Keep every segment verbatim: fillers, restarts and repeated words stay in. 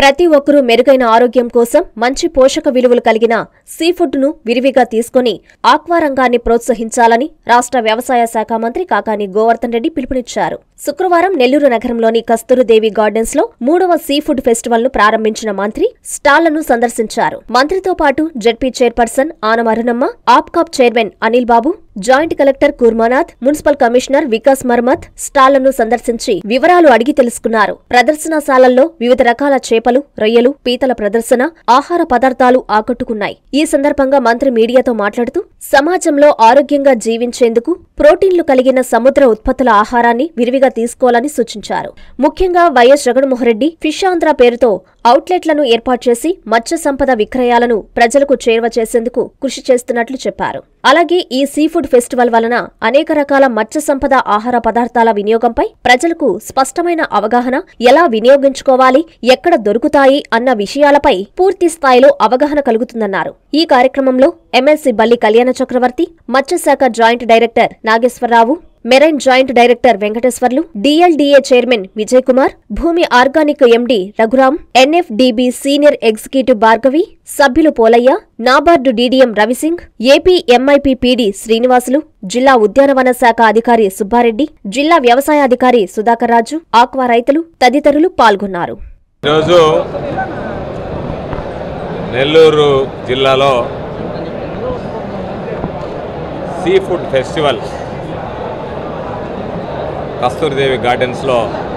ప్రతి ఒక్కరూ మెరుగైన ఆరోగ్యం కోసం మంచి పోషక విలువలు కలిగిన సీ ఫుడ్ ను విరివిగా తీసుకుని ఆక్వా రంగాన్ని ప్రోత్సహించాలని రాష్ట్ర వ్యవసాయ శాఖ మంత్రి కాకాని గోవర్ధన్ రెడ్డి పిలుపునిచ్చారు. శుక్రవారం నెల్లూరు నగరంలోని కస్తూరిదేవి గార్డెన్స్ లో మూడవ సీ ఫుడ్ ఫెస్టివల్ ను ప్రారంభించిన మంత్రి స్టాళ్లను సందర్శించారు. మంత్రితో పాటు జెడ్పీ చైర్పర్సన్ ఆనం అరుణమ్మ, ఆప్కాప్ chairman Anil Babu, joint collector Kurmanath, municipal commissioner Vikas Marmat స్టాళ్లను సందర్శించి వివరాలు అడిగి తెలుసుకున్నారు. ప్రదర్శనశాలల్లో వివిధ రకాల చేపలు, రొయ్యలు, పీతల ప్రదర్శన, ఆహార పదార్థాలు ఆకట్టుకున్నాయి. ఈ సందర్భంగా మంత్రి మీడియాతో మాట్లాడుతూ సమాజంలో ఆరోగ్యంగా జీవించేందుకు ప్రోటీన్లు కలిగిన సముద్ర ఉత్పత్తుల ఆహారాన్ని విరివిగా తీసుకోవాలని సూచించారు. ముఖ్యంగా వైఎస్ జగన్మోహన్రెడ్డి ఫిష్ ఆంధ్ర పేరుతో అవుట్లెట్లను ఏర్పాటు చేసి మత్స్య సంపద విక్రయాలను ప్రజలకు చేరువ చేసేందుకు కృషి చేస్తున్నట్లు చెప్పారు. అలాగే ఈ సీ ఫుడ్ ఫెస్టివల్ వలన అనేక రకాల మత్స్య సంపద ఆహార పదార్థాల వినియోగంపై ప్రజలకు స్పష్టమైన అవగాహన, ఎలా వినియోగించుకోవాలి, ఎక్కడ దొరుకుతాయి అన్న విషయాలపై పూర్తి స్థాయిలో అవగాహన కలుగుతుందన్నారు. ఈ కార్యక్రమంలో ఎమ్మెల్సీ బల్లి కళ్యాణ చక్రవర్తి, మత్స్యశాఖ joint director Nageswara Rao, marine joint director Venkateswarlu, DLDA chairman Vijay Kumar, Bhoomi organic MD Raghuram, NFDB senior executive Bhargavi, సభ్యులు Polaiah, NABARD DDM Ravi Singh, AP MIP PD Srinivasulu, జిల్లా ఉద్యానవన శాఖ అధికారి సుబ్బారెడ్డి, జిల్లా వ్యవసాయాధికారి సుధాకర్ రాజు, ఆక్వా రైతులు తదితరులు పాల్గొన్నారు. ఈరోజు నెల్లూరు జిల్లాలో సీ ఫుడ్ ఫెస్టివల్ కస్తూరిదేవి గార్డెన్స్లో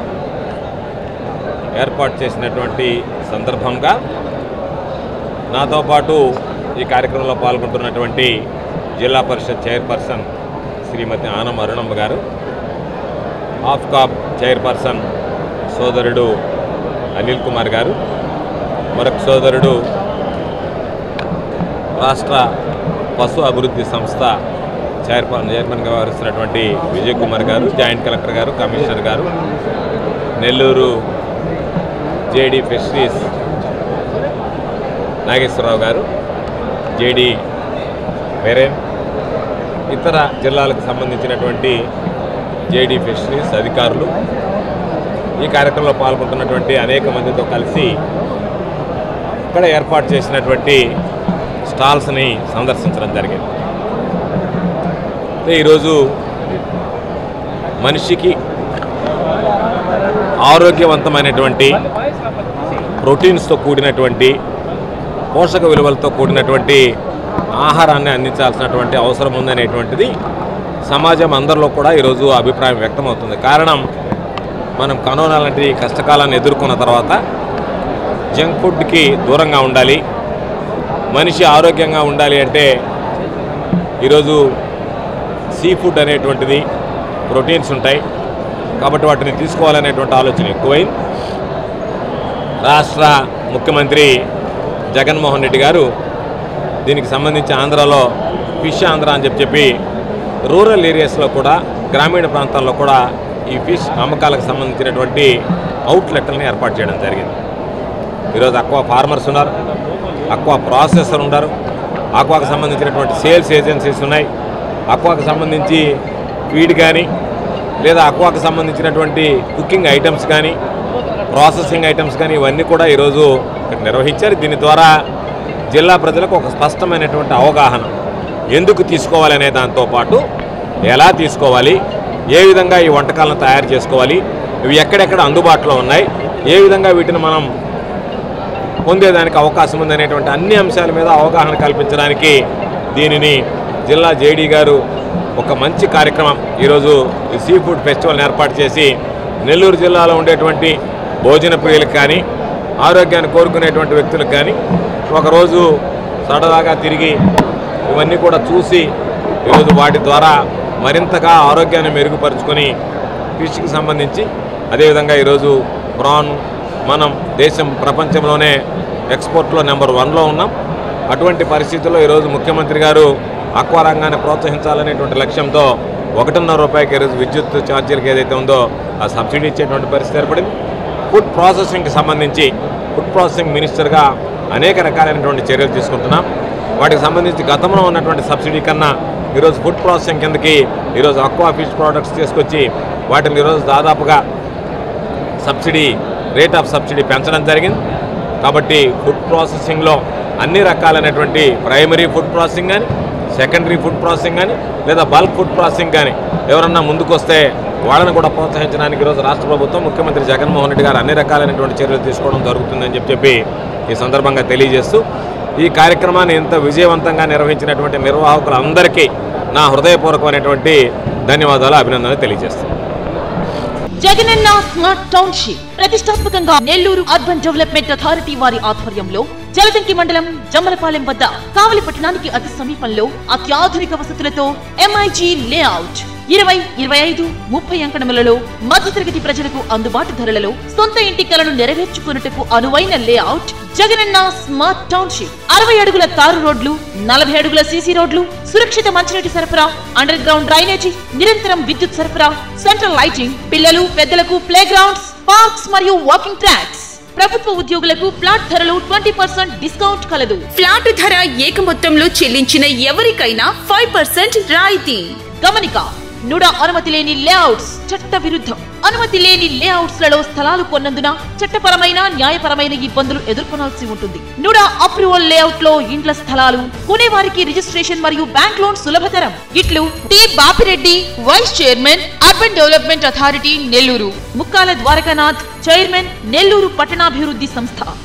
ఏర్పాటు చేసినటువంటి సందర్భంగా నాతో పాటు ఈ కార్యక్రమంలో పాల్గొంటున్నటువంటి జిల్లా పరిషత్ చైర్పర్సన్ శ్రీమతి ఆనం అరుణమ్మ గారు, ఆఫ్కాప్ చైర్పర్సన్ సోదరుడు అనిల్ కుమార్ గారు, మరొక సోదరుడు రాష్ట్ర పశు అభివృద్ధి సంస్థ చైర్పర్సన్ చైర్మన్గా వ్యవహరిస్తున్నటువంటి విజయ్ కుమార్ గారు, జాయింట్ కలెక్టర్ గారు, కమిషనర్ గారు, నెల్లూరు జేడీ ఫిషరీస్ నాగేశ్వరరావు గారు, జేడీ మెరైన్, ఇతర జిల్లాలకు సంబంధించినటువంటి జేడీ ఫిషరీస్ అధికారులు ఈ కార్యక్రమంలో పాల్గొంటున్నటువంటి అనేక మందితో కలిసి ఇక్కడ ఏర్పాటు చేసినటువంటి స్టాల్స్ని సందర్శించడం జరిగింది. ఈరోజు మనిషికి ఆరోగ్యవంతమైనటువంటి ప్రోటీన్స్తో కూడినటువంటి పోషక విలువలతో కూడినటువంటి ఆహారాన్ని అందించాల్సినటువంటి అవసరం ఉందనేటువంటిది సమాజం అందరిలో కూడా ఈరోజు అభిప్రాయం వ్యక్తమవుతుంది. కారణం, మనం కరోనా లాంటి కష్టకాలాన్ని ఎదుర్కొన్న తర్వాత జంక్ ఫుడ్కి దూరంగా ఉండాలి, మనిషి ఆరోగ్యంగా ఉండాలి అంటే ఈరోజు సీ ఫుడ్ అనేటువంటిది ప్రోటీన్స్ ఉంటాయి కాబట్టి వాటిని తీసుకోవాలనేటువంటి ఆలోచన ఎక్కువైంది. రాష్ట్ర ముఖ్యమంత్రి జగన్మోహన్ రెడ్డి గారు దీనికి సంబంధించి ఆంధ్రాలో ఫిష్ ఆంధ్ర అని చెప్పి చెప్పి రూరల్ ఏరియాస్లో కూడా, గ్రామీణ ప్రాంతాల్లో కూడా ఈ ఫిష్ అమ్మకాలకు సంబంధించినటువంటి అవుట్లెట్లని ఏర్పాటు చేయడం జరిగింది. ఈరోజు అక్వా ఫార్మర్స్ ఉన్నారు, అక్వా ప్రాసెసర్ ఉన్నారు, అక్వాకు సంబంధించినటువంటి సేల్స్ ఏజెన్సీస్ ఉన్నాయి, అక్వాకు సంబంధించి ఫీడ్ కానీ లేదా అక్వాకు సంబంధించినటువంటి కుకింగ్ ఐటమ్స్ కానీ, ప్రాసెసింగ్ ఐటమ్స్ కానీ ఇవన్నీ కూడా ఈరోజు ఇక్కడ నిర్వహించారు. దీని ద్వారా జిల్లా ప్రజలకు ఒక స్పష్టమైనటువంటి అవగాహన, ఎందుకు తీసుకోవాలనే దాంతోపాటు ఎలా తీసుకోవాలి, ఏ విధంగా ఈ వంటకాలను తయారు చేసుకోవాలి, ఇవి ఎక్కడెక్కడ అందుబాటులో ఉన్నాయి, ఏ విధంగా వీటిని మనం పొందేదానికి అవకాశం ఉందనేటువంటి అన్ని అంశాల మీద అవగాహన కల్పించడానికి దీనిని జిల్లా జేడీ గారు ఒక మంచి కార్యక్రమం ఈరోజు ఈ సీ ఫుడ్ ఫెస్టివల్ని ఏర్పాటు చేసి నెల్లూరు జిల్లాలో ఉండేటువంటి భోజన ప్రియులకు కానీ, ఆరోగ్యాన్ని కోరుకునేటువంటి వ్యక్తులకు కానీ ఒకరోజు సరదాగా తిరిగి ఇవన్నీ కూడా చూసి ఈరోజు వాటి ద్వారా మరింతగా ఆరోగ్యాన్ని మెరుగుపరుచుకొని ఫిష్కి సంబంధించి అదేవిధంగా ఈరోజు ప్రాన్ మనం దేశం ప్రపంచంలోనే ఎక్స్పోర్ట్లో నెంబర్ వన్లో ఉన్నాం. అటువంటి పరిస్థితుల్లో ఈరోజు ముఖ్యమంత్రి గారు అక్వా రంగాన్ని ప్రోత్సహించాలనేటువంటి లక్ష్యంతో ఒకటిన్నర రూపాయకి ఈరోజు విద్యుత్ ఛార్జీలకు ఏదైతే ఉందో ఆ సబ్సిడీ ఇచ్చేటువంటి పరిస్థితి ఏర్పడింది. ఫుడ్ ప్రాసెసింగ్కి సంబంధించి ఫుడ్ ప్రాసెసింగ్ మినిస్టర్గా అనేక రకాలైనటువంటి చర్యలు తీసుకుంటున్నాం. వాటికి సంబంధించి గతంలో ఉన్నటువంటి సబ్సిడీ కన్నా ఈరోజు ఫుడ్ ప్రాసెసింగ్ కిందకి ఈరోజు అక్వా ఫిష్ ప్రోడక్ట్స్ తీసుకొచ్చి వాటిని ఈరోజు దాదాపుగా సబ్సిడీ రేట్ ఆఫ్ సబ్సిడీ పెంచడం జరిగింది. కాబట్టి ఫుడ్ ప్రాసెసింగ్లో అన్ని రకాలైనటువంటి ప్రైమరీ ఫుడ్ ప్రాసెసింగ్ కానీ, సెకండరీ ఫుడ్ ప్రాసెసింగ్ కానీ, లేదా బల్క్ ఫుడ్ ప్రాసెసింగ్ కానీ ఎవరన్నా ముందుకొస్తే వాళ్ళని కూడా ప్రోత్సహించడానికి ఈరోజు రాష్ట్ర ప్రభుత్వం ముఖ్యమంత్రి జగన్మోహన్ రెడ్డి గారు అన్ని రకాలైనటువంటి చర్యలు తీసుకోవడం జరుగుతుందని చెప్పి చెప్పి ఈ సందర్భంగా తెలియజేస్తూ ఈ కార్యక్రమాన్ని ఇంత విజయవంతంగా నిర్వహించినటువంటి నిర్వాహకులందరికీ నా హృదయపూర్వకమైనటువంటి ధన్యవాదాలు, అభినందనలు తెలియజేస్తాను. జగనన్న స్మార్ట్ టౌన్షిప్ ప్రతిష్టాత్మకంగా నెల్లూరు అర్బన్ డెవలప్మెంట్ అథారిటీ వారి ఆధ్వర్యంలో జలదంకి మండలం జమ్మలపాలెం వద్ద కావలి పట్టణానికి అతి సమీపంలో అత్యాధునిక వసతులతో ఎంఐజీ లేఅవుట్ ఇరవై ఇరవై ఐదు ముప్పై అంకణములలో మధ్యతరగతి ప్రజలకు అందుబాటు ధరలలో సొంత ఇంటి కలను నెరవేర్చుకున్నట్టుకు అనువైన లేఅవుట్ జగనన్న స్మార్ట్ టౌన్షిప్. అరవై అడుగుల తారు రోడ్లు, నలభై అడుగుల సీసీ రోడ్లు, సురక్షిత మంచినీటి సరఫరా, అండర్ గ్రౌండ్ డ్రైనేజీ, నిరంతరం విద్యుత్ సరఫరా, సెంట్రల్ లైటింగ్, పిల్లలు పెద్దలకు ప్లే గ్రౌండ్స్, పార్క్స్ మరియు వాకింగ్ ట్రాక్స్. ప్రభుత్వ ఉద్యోగులకు ఫ్లాట్ ధరలు ట్వంటీ పర్సెంట్ డిస్కౌంట్ కలదు. ఫ్లాట్ ధర ఏక మొత్తంలో చెల్లించిన ఎవరికైనా ఫైవ్ పర్సెంట్ రాయితీ. గమనిక: నుడా అనుమతి లేని లేఅవుట్స్ చట్ట విరుద్ధం. అనుమతి లేని లేఅవుట్స్ లలో స్థలాలు కొన్నందున చట్టపరమైన న్యాయపరమైన ఇబ్బందులు ఎదుర్కొనాల్సి ఉంటుంది. నుడా అప్రూవల్ లేఅవుట్ లో ఇండ్ల స్థలాలు కొనేవారికి రిజిస్ట్రేషన్ మరియు బ్యాంక్ లోన్ సులభతరం. ఇట్లు T Bapi Reddy, vice chairman, urban development authority Nellore. Mukkala Dwarakanath, chairman, Nellore పట్టణాభివృద్ధి సంస్థ.